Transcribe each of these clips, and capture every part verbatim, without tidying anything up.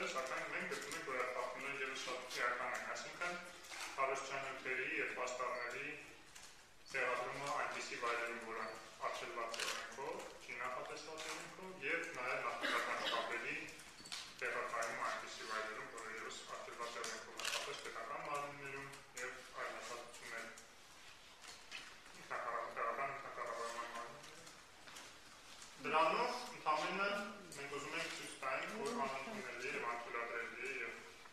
սակայն մենք գտնում ենք, որ այդ խախտումները ևս շատ էական են, այսինքն հարստանյութերի և պաստառների տեղադրումը այնպիսի վայրերում, որը արգելված է օրենքով, չի նախատեսված օրենքով և նաև նախնական շտաբերի տեղակայումը այնպիսի վայրերում, որը ևս արգելված է օրենքով, հատկապես պետական մարմիններում և այլ հաստատություններ ինքնակառավարման ինքնակառավարման մարմիններում։ Դրանով ընդամենը մենք ուզում ենք ցույց տանք, որ անընդունելի և անթույլատրելի և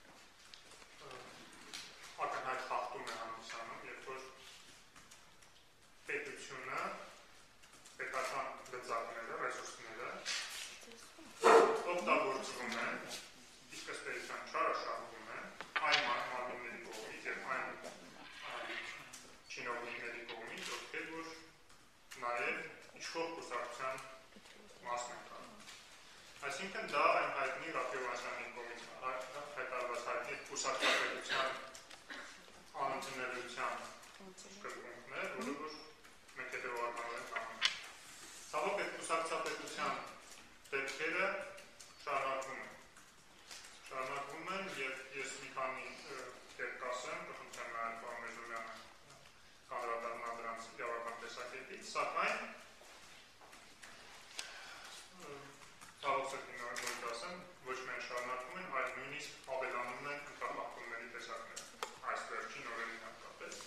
ակնհայտ խախտում է հանրությանում, երբ որ պետությունը, պետական գծակները, ռեսուրսները օգտագործվում են, իսկ ըստ էության չարաշահվում են այն մարմինների կողմից և այն չինովնիկների կողմից, ովքեր որ նաև իշխող կուսակցության մասն են կանում։ Այսինքն դա այն հայտնի Ռաֆայովյանի կողմից հայտարարված հայտնի կուսակցապետության անընդունելիության սկզբունքն է, որը որ մենք հետևողականորեն կանում ենք։ Ցավոք այդ կուսակցապետության դեպքերը շարունակվում են։ Շարունակվում են և ես մի քանի կերպ կասեմ, կխնդրեմ նաև պարոն Մեժոյանը կանդրադառնալ դրանց իրավական տեսակետից, սակայն ցավոք սրտի նոր կասեմ, ոչ միայն շարունակվում են, այլ նույնիսկ ավելանում են ընտրախախտումների տեսակները, այս վերջին օրերին հատկապես։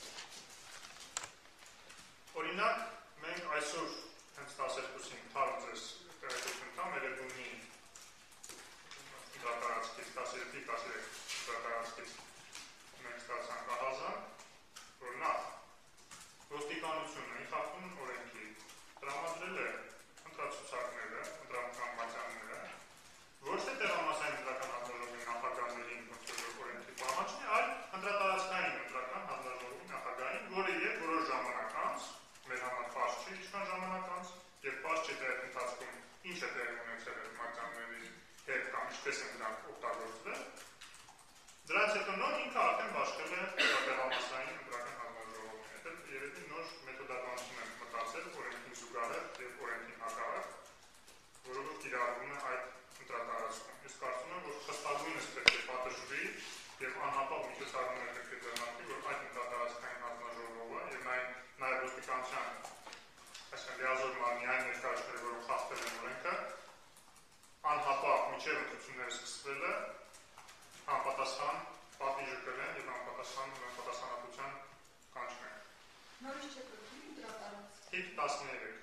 Օրինակ, մենք այսօր հենց տասներկուսին թարմ ձեզ տեղեկություն տամ Էրեբունի դատարանցքից, տասներկու տասներեք դատարանցքից մենք ստացանք ահազանգ, որ նախ ոստիկանությունը ի խախտում օրենքի տրամադրել է ընտրացուցակները, ընտրական մատյանները, ոչ թե տեղամասային ընտրական հանձնաժողովի նախագահներին ոնց օրենքի պահանջն է, այլ ընտրատարածքային ընտրական հանձնաժողովի նախագահին, որը և որոշ ժամանակ անց, մեր համար պարզ չի ինչքան ժամանակ անց, և պարզ չի թե այդ ընթացքում ինչ է տեղի ունեցել այդ մատյանների հետ կամ ինչպես են դրանք օգտագործվել, դրանց հետո նոր ինքը արդեն բաշխել է տեղամասային ընտրական հանձնաժողովի հետ, երևի նոր մեթոդականություն են մտածել օրենքին զուգահեռ և օրենքին հակառակ, որը որ կիրառվում է այդ ընտրատարածքում։ Ես կարծում եմ, որ խստագույնս պետք է պատժվի և անհապաղ միջոցառումներ պետք է ձեռնարկվի, որ այդ ընտրատարածքային հանձնաժողովը և նաև ոստիկանության այսինքն լիազոր մարմնի այն ներկայացուցիչները, որոնք խախտել են օրենքը, անհապաղ մինչև ընտրությունները սկսվելը համապատասխան պատիժը կրեն և համապատասխան պատասխանատվության կանչվեն։ Նորից չեք ըրգում ընտրատարածք։ Թիվ տասներեք։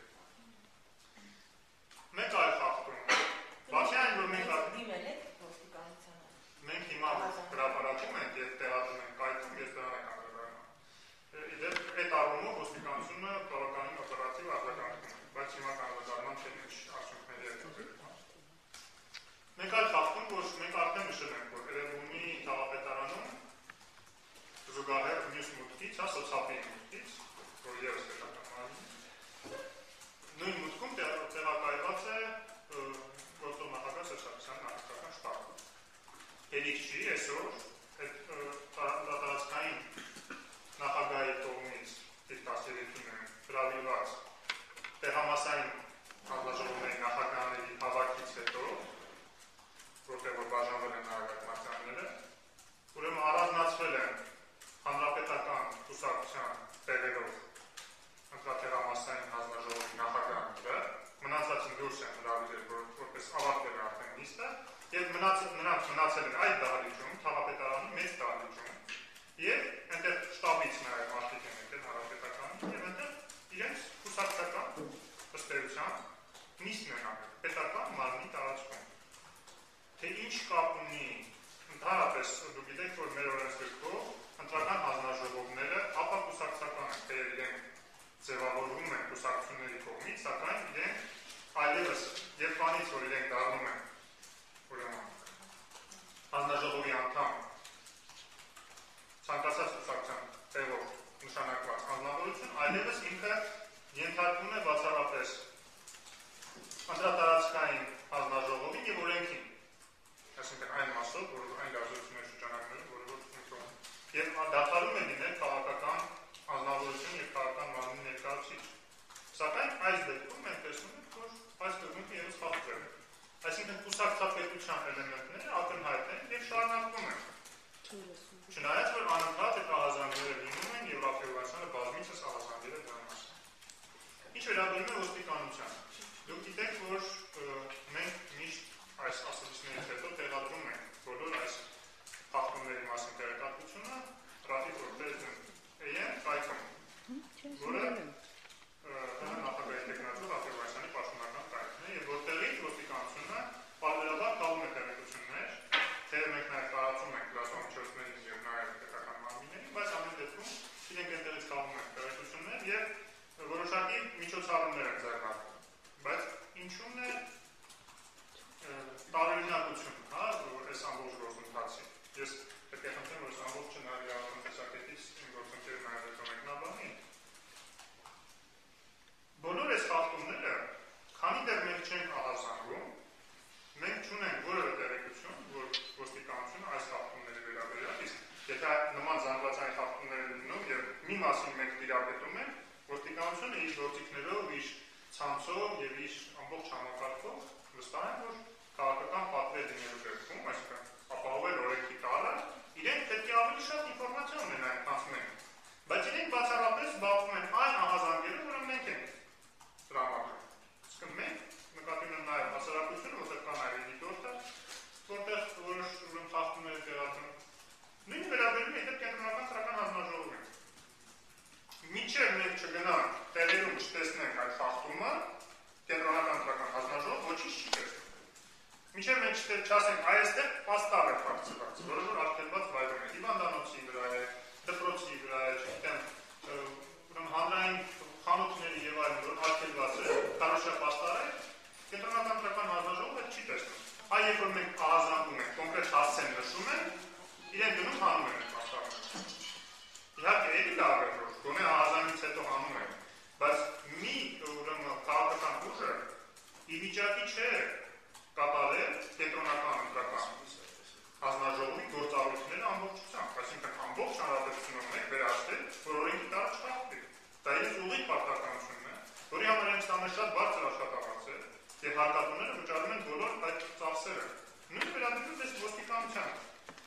Մեկ այլ խախտում։ Բացի այն, որ մենք դիմել եք ոստիկանությանը։ Մենք հիմա հրապարակում ենք և տեղադրում ենք կայքում, ես դրան եք անդրադառնում։ Իդեպ այդ առումով ոստիկանությունը բավականին օպերատիվ արձագանքում է, բայց հիմա անդրադառնամ թե ինչ արդյունքների է տրվել։ Մեկ այլ խախտում, որ մենք արդեն նշել ենք, որ Էրեբունի թաղապետարանում զուգահեռ մյուս մուտքից, հա, սոցիալի մուտքից, որ ևս պետական մարմին, նույն մուտքում տեղակայված է գործող նախագահ Սերժ Սարգսյանի նախագահական շտաբը։ Հերիք չի այսօր այդ տարածքային նախագահի կողմից թիվ տասներեքին հրավիրված տեղամասային հանձնաժողովների նախագահների հավաքից հետո, որտեղ որ բաժանվել են նաև այդ մատյանները, ուրեմն առանձնացվել են հանրապետական կուսակցության տեղերով ընտրատեղամասային հանձնաժողովի նախագահները, մնացածին դուրս են հրավիրել, որպես ավարտվել է արդեն նիստը, և նրանք մնացել են այդ դահլիճում, թաղապետարանի մեծ դահլիճում, և այնտեղ շտաբից նաև մարդիկ են եկել հանրապետականի, և այնտեղ իրենց կուսակցական ըստ էության նիստն են արել պետական մարմնի տարածքում։ Թե ինչ կապ ունի ընդհանրապես դուք գիտեք, որ մեր օրենսգրքով ընտրական հանձնաժողովները ապա կուսակցական են, թե իրենք ձևավորվում են կուսակցությունների կողմից, սակայն իրենք այլևս երբ բանից, որ իրենք դառնում են ուրեմն հանձնաժողովի անդամ ցանկացած կուսակցության տեղով նշանակված հանձնավորություն, այլևս ինքը ենթարկվում է բացառապես ընտրատարածքային հանձնաժողովին և օրենքին, այսինքն այն մասով, որ այն լարժությունների շրջանակներում, որը որ ընդունում, և դադարում է լինել քաղաքական հանձնավորություն և քաղաքական մարմնի ներկայացուցիչ։ Սակայն այս դեպքում մենք տեսնում ենք, որ այս դեպքում ևս խախտվել է։ Այսինքն կուսակցապետության էլեմենտները ակնհայտ են շարունակվում են։ Չնայած որ անընդհատ այդ ահազանգները լինում են եւ Ռաֆայելյանը բազմիցս ահազանգել է դրա մասին։ Ինչ վերաբերում է ոստիկանությանը, դուք գիտեք, որ մենք միշտ այս ասացություններից հետո տեղադրում ենք բոլոր այս խախտումների մասին տեղեկատվությունը Ռաֆիկ Ռոբերտն էն կայքում, որը նախագահի տեխնացու Ռաֆայելյանի պաշտոնական կայքն է եւ որտեղից ոստիկանությունը պարբերաբար տալում է տեղեկություններ, թե մենք նաեւ տարածում ենք լրատվամիջոցներին եւ նաեւ պետական մարմիններին, բայց ամեն դեպքում իրենք այնտեղից տալում են տեղեկություններ եւ որոշակի միջոցառումներ են ձեռնարկում, բայց ինչու՞ն է տարօրինակություն, հա, այս ամբողջ գործընթացի։ Ես պետք է խնդրեմ, որ այս ամբողջը նայել տեսակետից իմ գործընկերը նաեւ եկող մեկնաբանի։ Բոլոր այս խախտումները, քանի դեռ մենք չենք ահազանգում, մենք չունենք որևէ տեղեկություն, որ ոստիկանությունը այս խախտումների վերաբերյալ, իսկ եթե նման զանգվածային խախտումներ են լինում եւ մի մասին մենք տիրապետում ենք, ոստիկանությունը իր գործիքներով, իր ցանցով եւ իր ամբողջ համակարգով վստահ են, որ քաղաքական պատվեր լինելու դեպքում, այսինքն ապահովել օրենքի տառը, իրենք պետք է ավելի շատ ինֆորմացիա ունենան, քան մենք։ Բայց իրենք բացառապես զբաղվում են այն ահազանգերով, որը մենք ենք տրամադրում։ Իսկ մենք նկատի ունենք նաեւ հասարակությունը, որտեղ կա նաեւ էդիտորը, որտեղ որոշ ուրեմն խախտումներ տեղադրում։ Նույն վերաբերում է իդեպ կենտրոնական ծրական հանձնաժողովին։ Մինչև մենք չգնանք տեղերում չտեսնենք այդ խախտումը, կենտրոնական ծրական հանձնաժողով ոչինչ չի տեսնում։ Մինչև մենք չասենք, այստեղ պաստառ է բարձրացած, որը որ արգելված վայրում է, հիվանդանոցի վրա է, դպրոցի վրա է, չգիտեմ, ուրեմն հանրային խանութների եւ այլն, որ արգելված է, կարոշա պաստառ է, կենտրոնական ծրական հանձնաժողովը չի տեսնում։ Այ երբ որ մենք ահազանգում ենք, կոնկրետ հասցեն նշում են, իրենք գնում հանում են պաստառը։ Իհարկե, էլի լավ է, որ գոնե ահազանգից հետո հանում են, բայց մի ուրեմն քաղաքական ուժը ի վիճակի չէ կատարել կենտրոնական ընտրական հանձնաժողովի գործառույթները ամբողջությամբ, այսինքն ամբողջ հանրապետությունում մեկ վերահսկել, որ օրենքի տառը չխախտվի։ Դա իրենց ուղիղ պարտականությունն է, որի համար իրենք ստանում են շատ բարձր աշխատավարձ է, եւ հարկատուները վճարում են բոլոր այդ ծախսերը։ Նույն վերաբերում է ոստիկանությանը։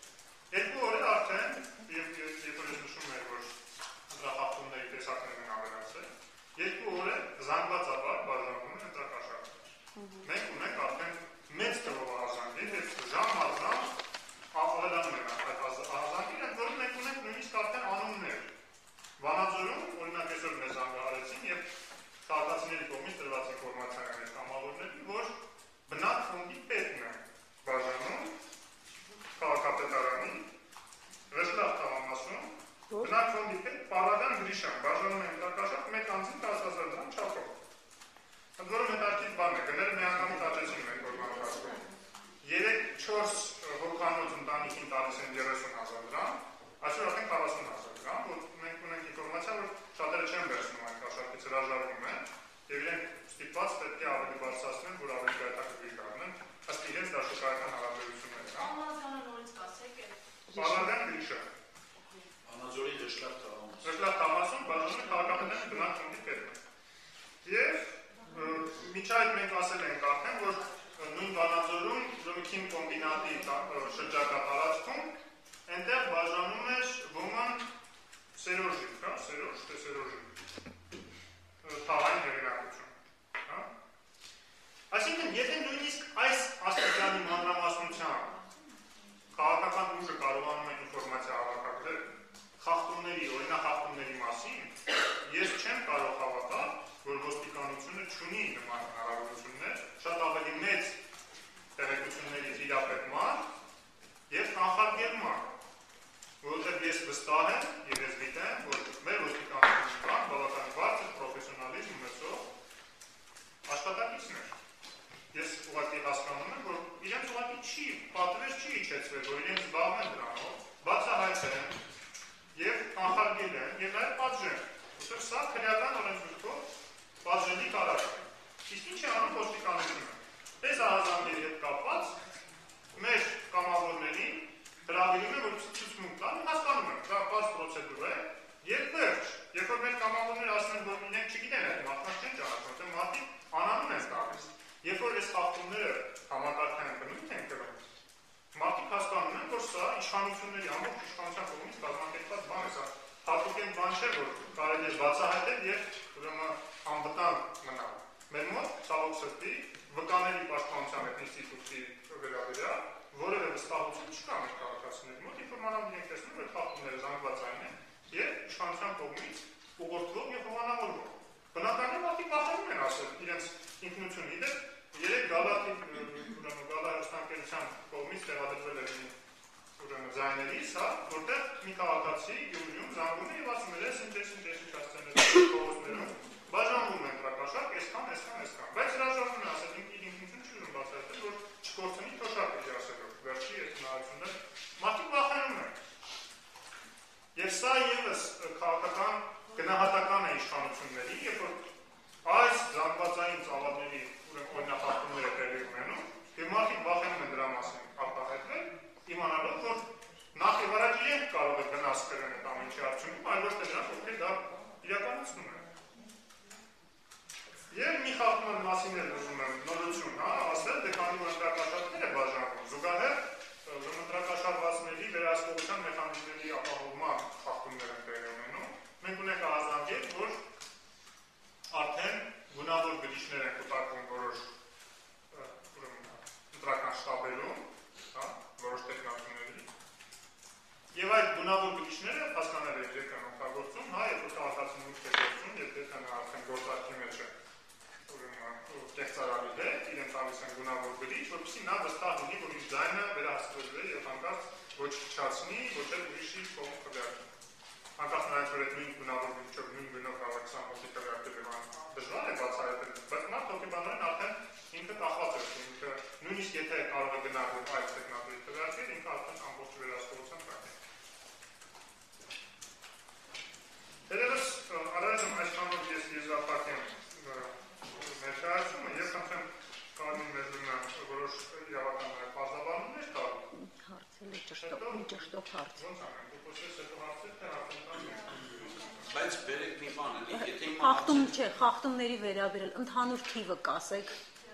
Երկու օր է արդեն, եւ երբ որ ես նշում եմ, որ ընտրախախտումների տեսակներն են ավելացել, երկու օր է զանգվածաբար բաժանվում են ընտրակաշառքներ։ Մենք ունենք արդեն մեծ թվով ահազանգեր եւ ժամ առ ժամ ավելանում են այդ ահազանգերը, որը մենք ունենք նույնիսկ արդեն անուններ։ Վանաձորում, օրինակ այսօր մեզ զանգահարեցին եւ քաղաքացիների կողմից տրված ինֆորմացիան է կամավորների, որ բնակ ֆոնդի պետն է բաժանում քաղաքապետարանի Ռեստավ թաղամասում, բնակ ֆոնդի պետ Պարադան Գրիշան բաժանում է ընտրակաշառք մեկ անձին տասը հազար դրամ չափով։ Ընդ որում հետաքրքիր բան է, գները միանգամից աճեցին մեկ օր ընթացքում։ երեք-չորս հոգանոց ընտանիքին տալիս են երեսուն հազար դրամ, այսօր արդեն քառասուն հազար դրամ, որ մենք ունենք ինֆորմացիա, որ շատերը չեն վերցնում այդ կաշառքից, հրաժարվում են, եւ իրենք ստիպված պետք է ավելի բարձրացնեն, որ ավելի հետաքրքիր դառնան, ըստ իրենց դաշնակայական հարաբերությունների։ Անմազյանը նորից կասեք է։ Պարադան Գրիշան։ Անաձորի Ռեստավ թաղամասում։ Ռեստավ թաղամասում բաժանում է քաղաքապետարանի բնակ ֆոնդի պետը։ Եվ միջի այդ մենք ասել ենք արդեն, որ նույն Վանաձորում Ժողովրդի կոմբինատի շրջակա տարածքում այնտեղ բաժանում էր ոման Սերոժի, հա, Սերոժ, թե Սերոժի թաղային հեղինակություն, հա։ Այսինքն, եթե նույնիսկ այս աստիճանի մանրամասնությամբ քաղաքական ուժը կարողանում է ինֆորմացիա հավաքագրել խախտումների, օրինախախտումների մասին, ես չեմ կարող հավատալ, որ ոստիկանությունը չունի նման հնարավորություններ, շատ ավելի մեծ տեղեկությունների տիրապետման եւ կանխարգելման, որովհետեւ ես վստահ եմ եւ ես գիտեմ, որ մեր ոստիկանությունում կան բավական բարձր պրոֆեսիոնալիզմ ունեցող աշխատակիցներ։ Ես ուղղակի հասկանում եմ, որ իրենց ուղղակի չի, պատվեր չի իջեցվել, որ իրենց զբաղվեն դրանով, բացահայտեն եւ կանխարգել են եւ նաեւ պատժեն։ Որտեղ սա քրեական օրենսգրքով պատժելի կարակ է։ Իսկ ինչ է անում ոստիկանությունը։ Այս ահազանգերի հետ կապված մեր կամավորներին հրավիրում է, որ ցուցմունք տան, հասկանում են, դա բաց պրոցեդուր է, եւ վերջ, երբ որ մեր կամավորները ասում են, որ իրենք չգիտեն այդ մարդկանց չեն ճանաչում, թե մարդիկ անանուն են տալիս։ Երբ որ այս խախտումները համակարգային բնույթ են կրում, մարդիկ հասկանում են, որ իշխանությունների ամբողջ իշխանության կողմից կազմակերպված բան է, սա հատուկեն բան չէ, որ կարելի է բացահայտել եւ ուրեմն անվտանգ մնալ։ Մեր մոտ ցավոք սրտի վկաների պաշտպանության այդ ինստիտուտի վերաբերյալ որևէ վստահություն չկա մեր քաղաքացիների մոտ, երբ որ մանավանդ իրենք տեսնում են խախտումները զանգվածային են եւ իշխանության կողմից ուղղորդվող եւ հովանավորվող։ Բնականաբար մարդիկ վախենում են ասել իրենց ինքնությունը։ Իդեպ երեք գալատի ուրեմն գալահստանկերության կողմից տեղադրվել էր ուրեմն ձայներից, հա, որտեղ մի քաղաքացի Գյումրիում զանգում է եւ ասում է, ես ինչ-ինչ ինչ-ինչ հասցեներ փողոցներում բաժանվում են տրակաշարք, այսքան, այսքան, այսքան։ Բայց հրաժարվում է ասել, ինքն իր ինքնություն չի ուզում բացահայտել, որ չկորցնի թոշակ է ասելով, վերջի երկնահարություններ մարդիկ վախենում են։ Եվ սա ևս քաղաքական գնահատական է իշխանությունների, երբ որ այս զանգվածային ծավալների օրինախախտումները տեղի ունենում, եւ մարդիկ վախենում են դրա մասին արտահայտվել, իմանալով, որ նախ եւ առաջ իրենք կարող են վնաս կրեն այդ ամեն ինչի արդյունքում, այլ ոչ թե նրանք, ովքեր դա իրականացնում են։ Եվ մի խախտման մասին էլ ուզում եմ նորություն, հա, ասել, դե քանի որ ընտրակաշարքներ է բաժանվում, զուգահեռ ընտրակաշարվածների վերահսկողության մեխանիզմների ապահովման խախտումներ են տեղի ունենում։ Մենք ունենք ահազանգել, որ արդեն գունավոր բջիջներ են կուտակվում որոշ ընտրական շտաբերում, հա, որոշ տեխնատուների։ Եվ այդ գունավոր բջիջները հասկանալ է երեք են օգտագործում, հա, երբ որ քաղաքացին ուշք է գործում, երբ դեպքանը արդեն գործարքի մեջ է կեղծարարի հետ, իրեն տալիս են գունավոր բջիջ, որպեսզի նա վստահ լինի, որ իր ձայնը վերահսկվել է եւ հանկարծ ոչ չչացնի, ոչ էլ ուրիշի կողմ քվեարկի։ Անկախ նրանից, որ այդ նույն գունավոր բջիջով նույն գնով կարող է քսան հոգի քվեարկել եւ դժվար է բացահայտել, բայց նա հոգեբանորեն արդեն ինքը կախված է, ինքը նույնիսկ եթե կարող է գնահատել այլ տեխնատուի քվեարկել, ինքը արդեն ամբողջ վերահսկողության տակ է։ Դերևս առայժմ այսքանով ես եզրափակ եմ ներկայացումը, ես խնդրեմ կարմիր մեզրումը որոշ իրավական բազաբանումներ տալ։ Հարցել է ճշտով հարց։ Ոնց անեմ, դուք ոսես հետո հարցեր, թե հարցեր Բայց բերեք մի բան էլի, եթե իմ Խախտում չէ, խախտումների վերաբերել ընդհանուր թիվը կասեք։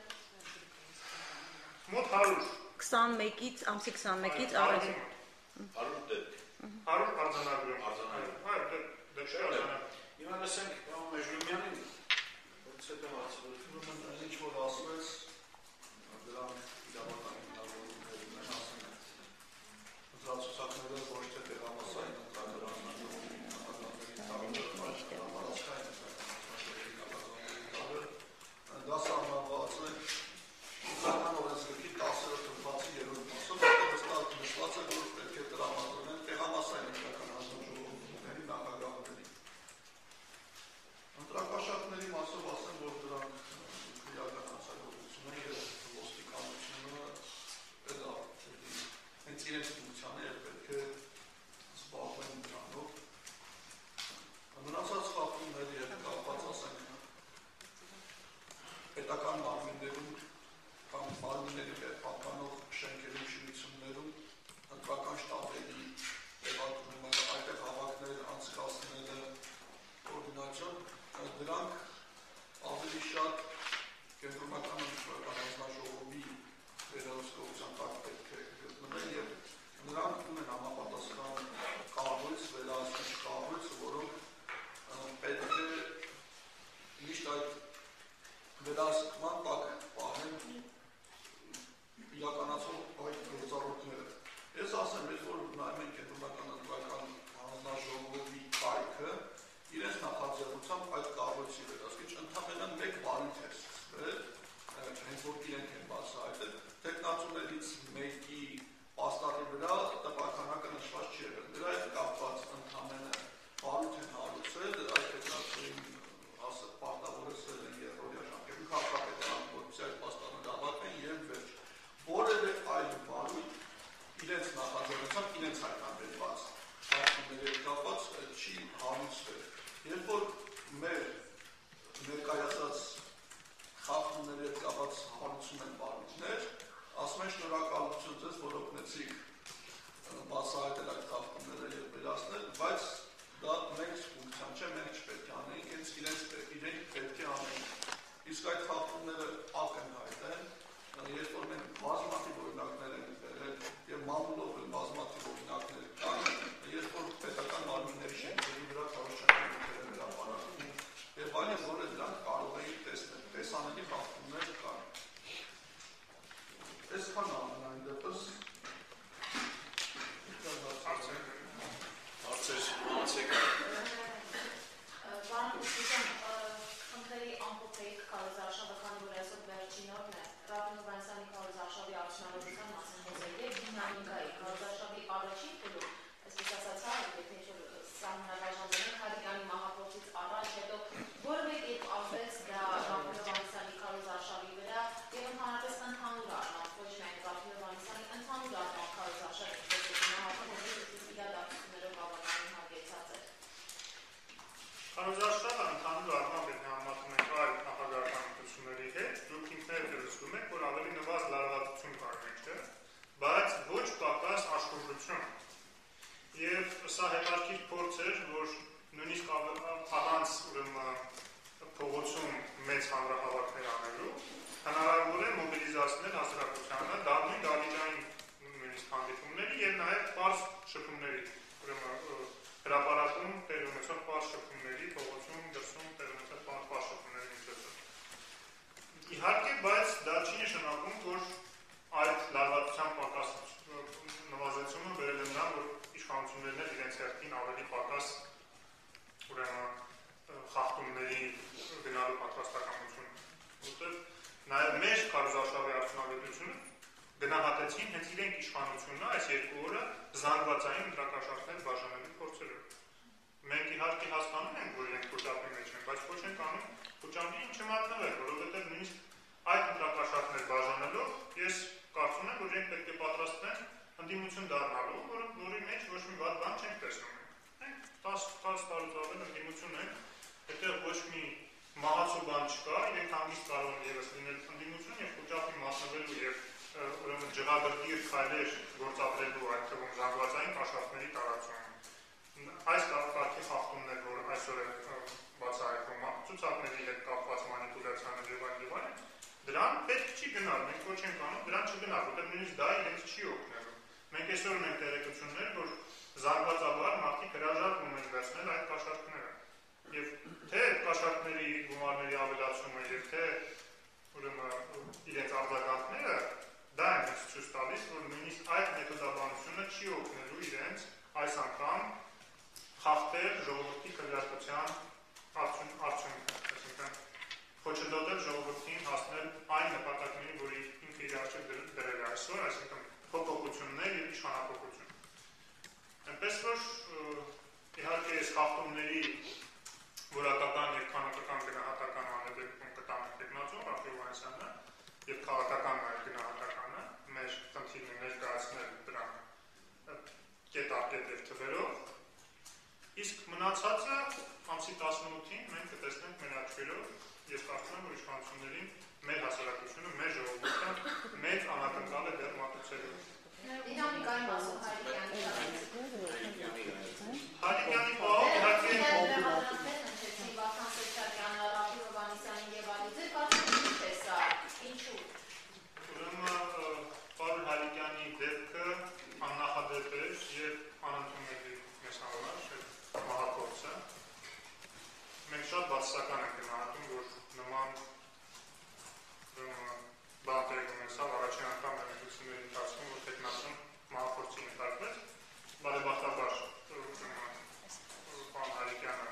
Մոտ հարյուր։ քսանմեկից, ամսի քսանմեկից առայժմ հարյուր դեպք։ հարյուր արձանագրում։ Արձանագրում։ Այո, դեպք չի արձանագրում։ Հիմա լսենք պարոն Մեժլումյանին, որից հետո հարցը ինչ որ ասվեց, դրանք իրավական հիմնավորումներ ունեն, ասում են ընտրացուցակները ոչ թե տեղամասային ընտրականների տարբեր համարացքային ընտրականների դա սահմանված է ընտրական օրենսգրքի տասերորդ հոդվածի երրորդ մասով, որտեղ հստակ նշված է, որ պետք է տրամադրեն տեղամասային ընտրական հանձնաժողովների նախագահների։ Ընտրակաշարքների մասով ասեմ, որ դրանք քրեական հանցագործություն է եւ ոստիկանությունը դա հենց իրենց ֆունկցիան է, պետք է զբաղվեն դրանով։ Մնացած խախտումների հետ կապված ասենք պետական մարմիններում կամ մարմինների հետ պատկանող շենքերի շինություններում ընտրական շտաբերի տեղադրումը, այդտեղ հավաքներ անցկացնելը, կոորդինացիոն, դրանք ավելի շատ կենտրոնական ընտրական հանձնաժողովի վերահսկողության տակ պետք է գտնվեն եւ նրանք ունեն համապատասխան կառույց, վերահսկիչ կառույց, որոնք պետք է միշտ այդ վերահսկման տակ պահեն իրականացող այդ գործառույթները։ Ես ասեմ, ես որ նայում ենք կենտրոնական ընտրական հանձնաժողովի կայքը, իրենց նախաձեռնությամբ այդ կառույցի վերահսկիչ ընդհանրապես մեկ բարույթ է սկսվել, հենց որ իրենք են բացահայտել, տեխնատուներից մեկի պաստառի վրա տպաքանակը նշված չի եղել։ Դրա հետ կապված ընդհանրապես բարույթ են հարուցել, այդ տեխնատուին պարտավորեցրել են երրորդյա ժամկետում քաղաքապետարան, որպեսզի այդ պաստառները հավաքվեն եւ վերջ։ Որևէ այլ բարույթ իրենց նախաձեռնությամբ իրենց հայտնաբերված խախտումների հետ կապված չի հարուցվել։ Երբ որ մեր ներկայացած խախտումների հետ կապված հարուցում են բարույթներ, ասում են շնորհակալություն ձեզ, որ օգնեցիք բացահայտել այդ խախտումները եւ վերացնել, բայց դա մենք ֆունկցիան չէ, մենք չպետք է անենք, հենց իրենց իրենք պետք է անենք։ Իսկ այդ խախտումները ակնհայտ են, երբ որ մենք բազմաթիվ օրինակներ ենք բերել եւ մամուլով էլ բազմաթիվ սա հետաքրքիր փորձ էր, որ նույնիսկ առանց ուրեմն փողոցում մեծ հանրահավաքներ անելու հնարավոր է մոբիլիզացնել հասարակությանը դառնի դալիճային նույնիսկ հանդիպումների եւ նաեւ պարզ շփումների, ուրեմն հրապարակում տեղ ունեցող պարզ շփումների, փողոցում, դրսում տեղ ունեցող պարզ շփումների միջոցով։ Իհարկե, բայց դա չի նշանակում, որ այդ լարվածության պակաս նվազեցումը բերել է նրան, որ իշխանություններն էլ իրենց հերթին ավելի պակաս ուրեմն խախտումների գնալու պատրաստակամություն, որտեղ նաև մեր քարոզարշավի արդյունավետությունը գնահատեցին հենց իրենք իշխանությունը այս երկու օրը զանգվածային ընտրակաշառքներ բաժանելու փորձերով։ Մենք իհարկե հասկանում ենք, որ իրենք խոճապի մեջ են, բայց ոչ ենք անում խոճապին չմատնվել, որովհետև նույնիսկ այդ ընտրակաշառքներ բաժանելով ես կարծում եմ, որ իրենք պետք է պատրաստվեն ընդդիմություն դառնալու, որի մեջ ոչ մի վատ բան չենք տեսնում։ Մենք տասը տարուց ավել ընդդիմություն ենք, այդտեղ ոչ մի մահացու բան չկա, իրենք հանգիստ կարող են ևս լինել ընդդիմություն եւ խոճապի մատնվելու եւ ուրեմն ջղագրդիռ քայլեր գործադրելու այդ թվում զանգվածային կաշառքների տարածում։ Այս կարգի խախտումներ, որ այսօր է բացահայտվում ցուցակների հետ կապված մանիպուլյացիաներ եւ այլ եւ այլ, դրան պետք չի գնալ, մենք ոչ ենք անում, դրան չգնալ, որտեղ նույնիսկ դա իրենց չի օգնելու։ Մենք այսօր ունենք տեղեկություններ, որ զանգվածաբար մարդիկ հրաժարվում են վերցնել այդ կաշառքները։ Եվ թե կաշառքների գումարների ավելացումը եւ թե ուրեմն իրենց արձագանքները դա է մեզ ցույց տալիս, որ նույնիսկ այդ մեթոդաբանությունը չի օգնելու իրենց այս անգամ խախտել ժողովրդի քվեարկության արդյունքը, այսինքն խոչընդոտել ժողովրդին հասնել այն նպատակների, որի ինքը իր առջև դրել է այսօր, այսինքն փոփոխություններ եւ իշխանափոխություն։ Այնպես որ իհարկե այս խախտումների որակական եւ քանակական գնահատական անելիքում կտանք տեխնացիոն Ռաֆայելյանը եւ քաղաքական այլ գնահատականը մեր խնդիրն է ներկայացնել դրան կետարկետ եւ թվերով, իսկ մնացածը ամսի տասնութին մենք կտեսնենք մեր աչքերով եւ կարծում եմ, որ իշխանություններին մեր հասարակությունը, մեր ժողովուրդը մեծ անակնկալ է դեռ մատուցելու։ Դինամիկայի մասով Հայրիկյանի Հայրիկյանի պահով իհարկե Պարոն Հայրիկյանի դեպքը աննախադեպ էր եւ անընդունելի մեզ համար մահափորձը։ Մենք շատ բացասական ենք գնահատում, որ նման բան տեղի ունեցավ առաջին անգամ ներկայացումների ընթացքում, որ տեխնացիոն մահափորձի ենթարկվեց, բարեբախտաբար պարոն Հայրիկյանը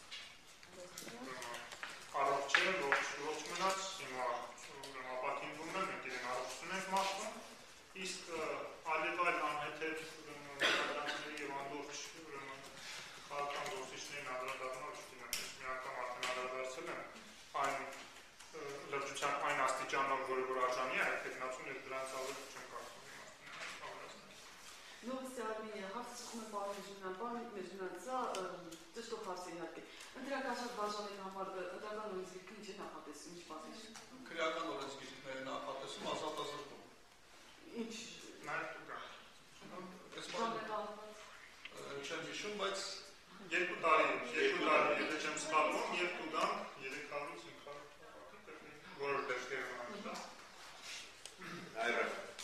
առողջ է, ողջ մնաց, հիմա ապաքինվում է, մենք իրեն առողջություն ենք մաղթում, իսկ այլև այլ անհեթեթ մտադրանքների եւ անդորջ քաղաքական գործիչներին անդրադառնալ չդիմեմ, ես մի անգամ արդեն անդրադարձել եմ այն լրջության այն աստիճանով, որը որ արժանի է այդ տեխնացուն եւ դրանց ավելի չեմ կարծում իմաստուն Новости Армении. Հաղթում է պարոն Մեժունյան, պարոն Մեժունյան, սա ճշտով հարց է իհարկե։ Ընտրակաշառք բաժանելու համար ընտրական օրենսգիրքը ինչ է նախատեսում, ինչ պատիժ։ Քրեական օրենսգիրքների նախատեսում ազատազրկում։ Ինչ նաեւ դուք Այս բանը չեմ հիշում, բայց երկու տարի, երկու տարի, եթե չեմ սխալվում, եւ տուգանք երեք հարյուր cinq հարյուր որոշ դեպքեր ունեն, դա։ Այո։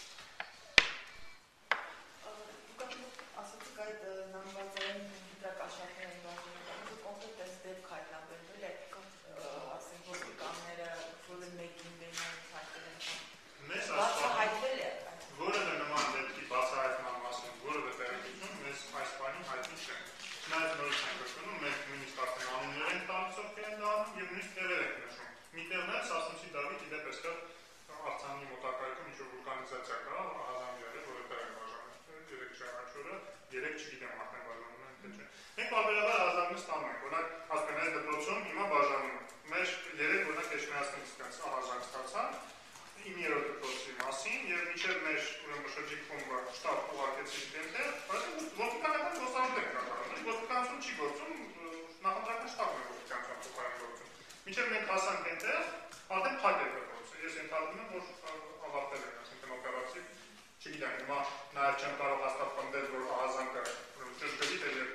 Ասացիք այդ նամվածային ընտրակաշառքների բաժանումը կոնկրետ այս դեպք հայտնաբերվել է, ասենք ոստիկանները որը մեկին վերնային հայտել են։ Մեզ Բացահայտվել է։ որևէ նման դեպքի բացահայտման մասին որևէ տեղեկություն մեզ այս բանի հայտնի չէ։ Նաև նորից ենք կրկնում, մենք նույնիսկ արդեն անուններ ենք տալիս, ովքեր են դա անում եւ նույնիսկ տեղեր ենք նշում։ Միտեղ նաև Սասունցի Դավիթ իդեպ էսքան Արցանի մոտակայքում ինչ-որ վուլկանիզացիա կա, Ահազամյանը, որը տեղ է բաժանել երեք շարաչորը, երեք չգիտեմ արդեն բաժանում են թե չէ։ Մենք պարբերաբար Ահազամին ստանում ենք, օրինակ ասպենայից դպրոցում հիմա բաժանում են։ Մեր երեք օրինակ Էջմիածնից ստանց Ահազամ ստացան իմ երրորդ դպրոցի մասին եւ մինչեւ մեր ուրեմն շրջիկ խումբը շտաբ ուղարկեցին այնտեղ, բայց ոստիկանական գործառույթ են կատարում։ Ոստիկանություն չի գործում, նախընտրական շտաբն է ոստիկանության փոխարեն գործում։ Մինչեւ մենք հասանք այնտեղ, արդեն փակ է դպրոցը։ Ես ենթադրում եմ, որ ավարտել են, այսինքն օպերատիվ, չգիտեմ, հիմա նաեւ չեմ կարող հաստատ պնդել, որ Ահազանգը ճշգրիտ է եւ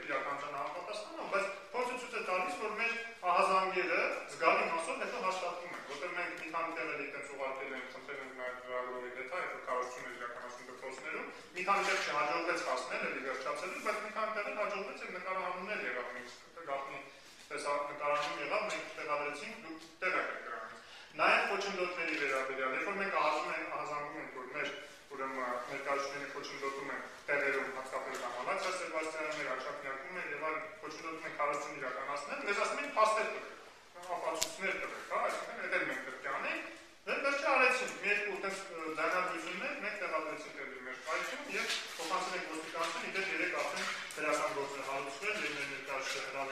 հաջողվեց հասնել, էլի վերջացել, բայց մի քանի տեղեր հաջողվեց եւ նկարահանումներ եղավ, մենք գաղտնի տեսակ նկարահանում եղավ, մենք տեղադրեցինք, դուք տեղ եք դրանից։ Նաեւ խոչընդոտների վերաբերյալ, երբ որ մենք ահազում ենք, ահազանգում ենք, որ մեր ուրեմն ներկայացուցիչների խոչընդոտում են տեղերում հատկապես ժամանակ, Սեբաստիաններ, Աշակնյակում են եւ այլ խոչընդոտում են քարոզություն իրականացնել, մեզ ասում են փաստեր տվեք, ապացույցներ տվեք, հա, այսինքն դա մենք պետք է անենք, եւ վերջը արեցինք, մի երկու այդպես ձայնագրություններ մենք տեղադրեցինք էլի մեր ֆայլում եւ փոխանցել ենք ոստիկանություն, իդեպ երեք արդեն դրական գործեր հարուցվել եւ մեր ներկայացուցիչը